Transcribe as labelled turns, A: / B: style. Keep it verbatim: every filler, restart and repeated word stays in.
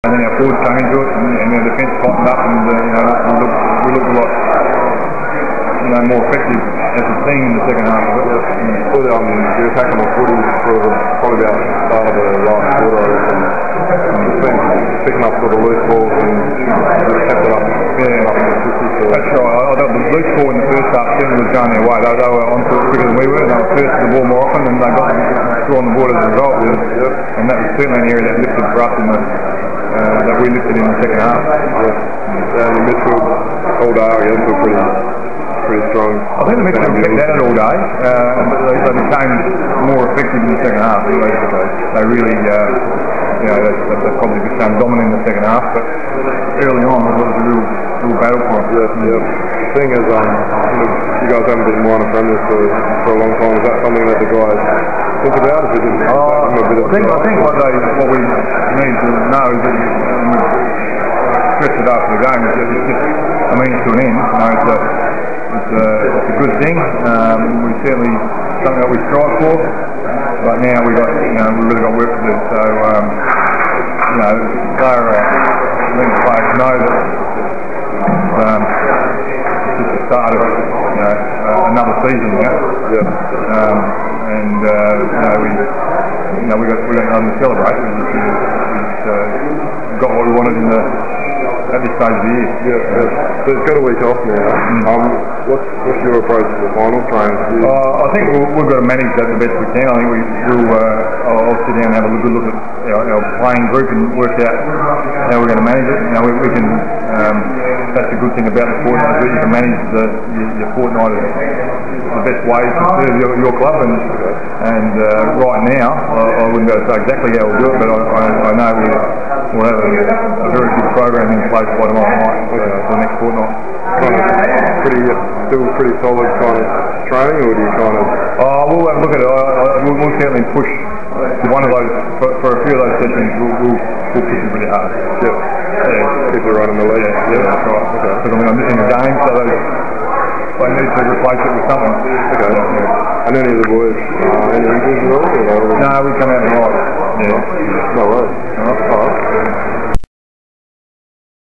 A: And then our forwards came into it, and, and our defence tightened up, and uh, you know we looked, we looked a lot, you know, more effective as a team in the second half of it.
B: Yeah. But um, the attack on the footy for the, probably about the start of the last quarter, I reckon. Um, it's been picking up sort of loose balls and just kept it up.
A: Yeah,
B: up to fifty, so.
A: That's right. I thought the loose ball in the first half certainly was going their way. They, they were onto it quicker than we were. They were first to the ball more often, and they got through on the board as a result.
B: Yep.
A: And that was certainly an area that lifted for us in the. Uh, that we lifted in the second half.
B: Yeah, and the midfield all day again were pretty, pretty strong.
A: I think the midfield kept at it all day, uh, but they, they became more effective in the second half. They, they really, uh, you know, they, they probably became dominant in the second half, but early on it was a real, real battle for them.
B: Yeah, yeah. The thing is, um, you guys haven't been minor premiers for, for a long time. Is that something that the guys think about? If it didn't,
A: uh, I think I think what they what we need to know is that, and we stressed it after the game, is that it's just a means to an end. You know, it's a it's a, it's a good thing. Um, we certainly something that we strive for, but now we got you know we really got work to do. So um, you know, they're uh, I think the players know that it's, um, it's just the start of you know uh, another season. Yeah.
B: Yeah.
A: Um, and uh, you know we you know we got we got nothing to celebrate. We just we, uh, got what we wanted in the at this stage of the year.
B: Yeah, yeah. So it's got a week off now. Mm. Um, what's what's your approach to the final train?
A: Uh, I think we'll, we've got to manage that the best we can. I think we will. Uh, I'll, I'll sit down and have a good look at our, our playing group and work out how we're going to manage it. You know, we, we can. Um, that's the good thing about the fortnight, is that you can manage the, your, your fortnight the best way to serve your, your club. And and uh, right now, I, I wouldn't be able to say exactly how we'll do it, but I, I, I know we'll, we'll have a, a very good program in place by tomorrow night for, for the next fortnight.
B: Kind of pretty, still pretty solid kind of training, or do you kind of?
A: Uh, we'll have a look at it. I, I, we'll, we'll certainly push to one of those for, for a few of those sessions. We'll, we'll, we'll push it really hard.
B: Yep.
A: Yeah.
B: Keep it running the lead.
A: Yeah, yeah, that's right. Okay. Because I mean, I'm missing a game, so they, they need to replace it with something.
B: Okay. Yeah. And any of the boys, uh, any injuries at all? Or
A: no, we come out all right. Yeah.
B: No worries.
A: All right. All right.